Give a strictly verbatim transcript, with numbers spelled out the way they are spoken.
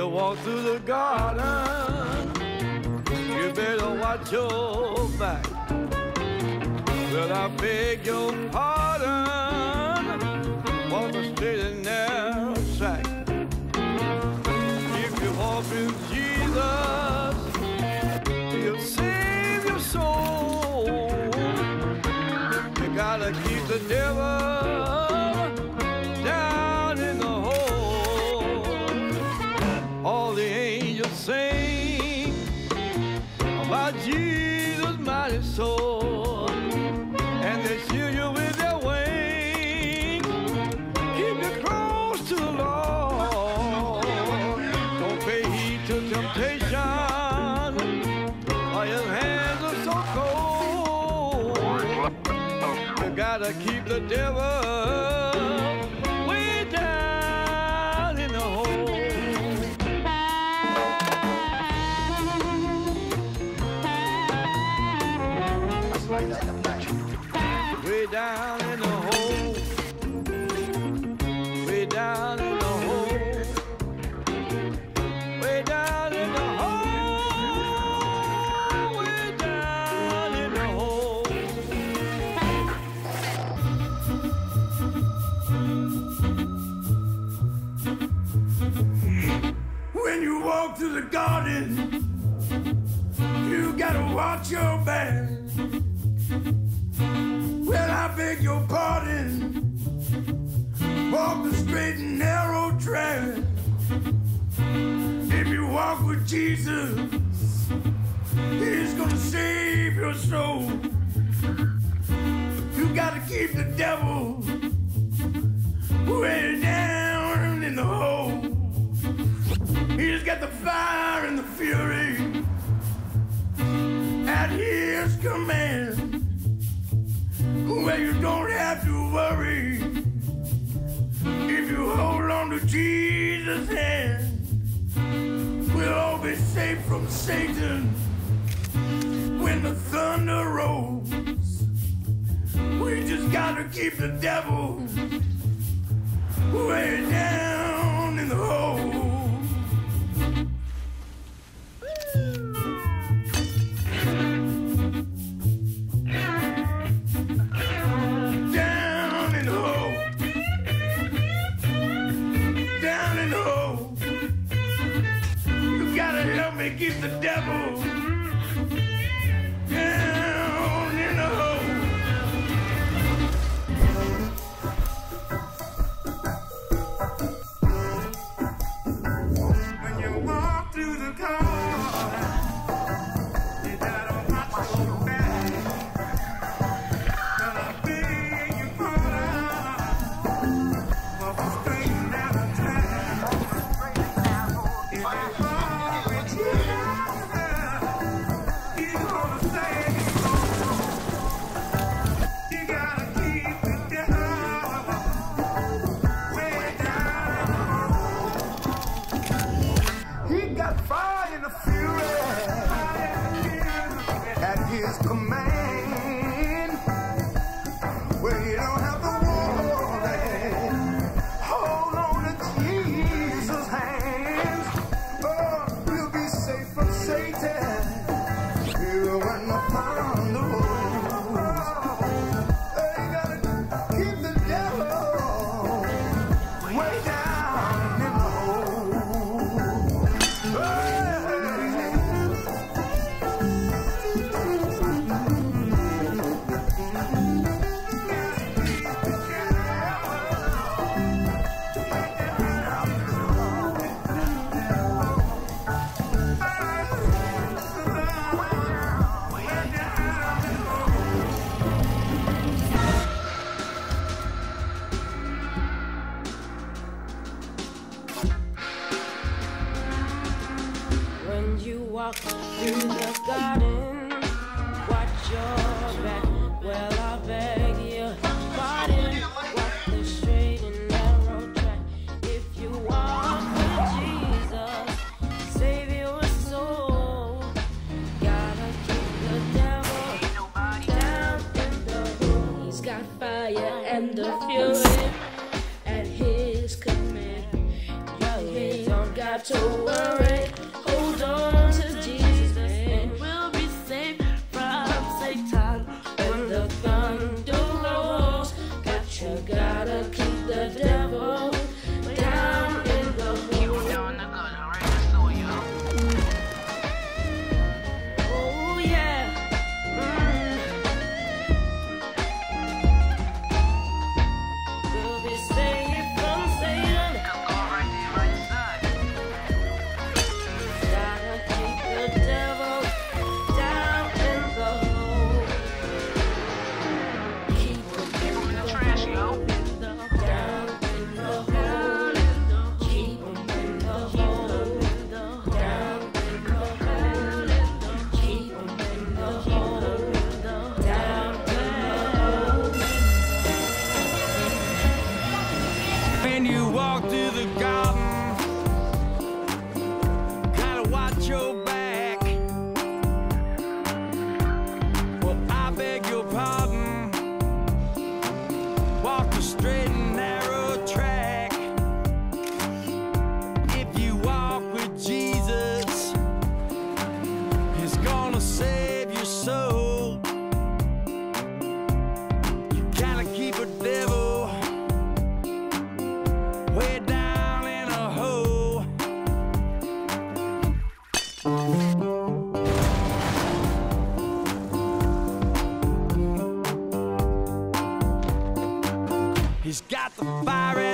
walk through the garden, you better watch your back. Well, I beg your pardon, walk a straight and narrow track. If you walk with Jesus, he'll save your soul. You gotta keep the devil down in the hole. All the angels sing about Jesus' mighty soul, and they shield you with their wings, keep you close to the Lord. Don't pay heed to temptation, or your hands are so cold. You gotta keep the devil way down in the hole. Way down in the hole, way down in the hole, way down in the hole, way down in the hole. When you walk through the garden, you gotta watch your back. Well, I beg your pardon, walk the straight and narrow track. If you walk with Jesus, he's gonna save your soul. You gotta keep the devil way down in the hole. He's got the fire and the fury at his command. Well, you don't have to worry if you hold on to Jesus' hand. We'll all be safe from Satan when the thunder rolls. We just gotta keep the devil way down in the hole. Keep the devil down in the hole. When you walk through the garden, you gotta watch your back. But I beg your pardon, walk straight down the track. If you walk with you, command, where you don't have to worry. Hold on to Jesus' hands. Oh, we'll be safe from Satan. Here when the thunder rolls. Oh, you gotta keep the devil way down in the hole. Hey. Walk through the garden, watch your back. Well, I beg your pardon, walk the straight and narrow track. If you walk with Jesus, save your soul. Gotta keep the devil down in the hole. He's got fire and the fury at his command. You don't got to worry He's got the fire